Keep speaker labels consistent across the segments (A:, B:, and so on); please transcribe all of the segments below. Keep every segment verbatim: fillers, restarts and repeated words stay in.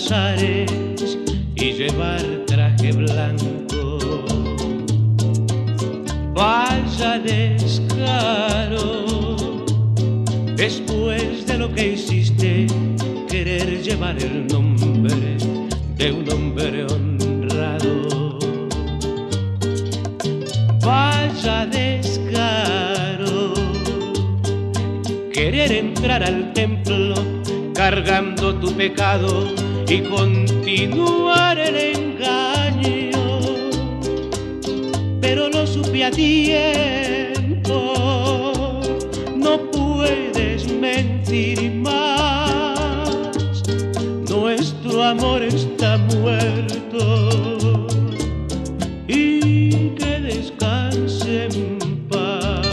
A: azares y llevar traje blanco. Vaya descaro, después de lo que hiciste, querer llevar el nombre de un hombre honrado. Vaya descaro, querer entrar al templo cargando tu pecado y continuar el engaño. Pero lo supe a tiempo, no puedes mentir más. Nuestro amor está muerto y que descanse en paz.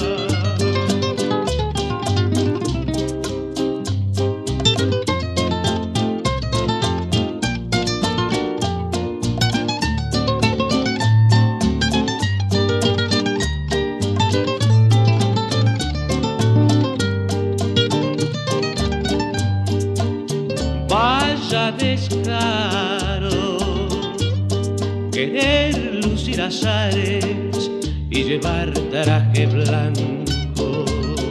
A: Vaya descaro, querer lucir azares y llevar traje blanco.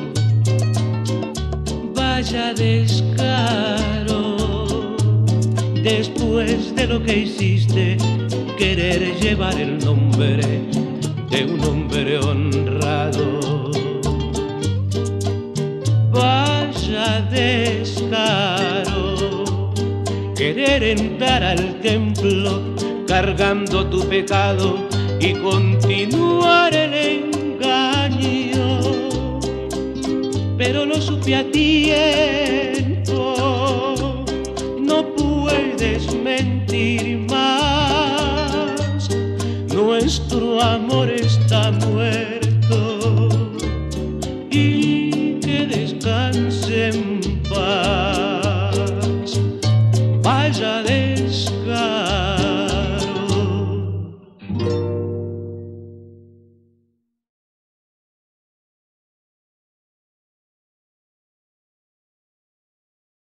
A: Vaya descaro, después de lo que hiciste, querer llevar el nombre de un hombre honrado. Vaya descaro, querer entrar al templo cargando tu pecado y continuar el engaño. Pero lo supe a tiempo, no puedes mentir más. Nuestro amor está muerto y que descanse en paz. Vaya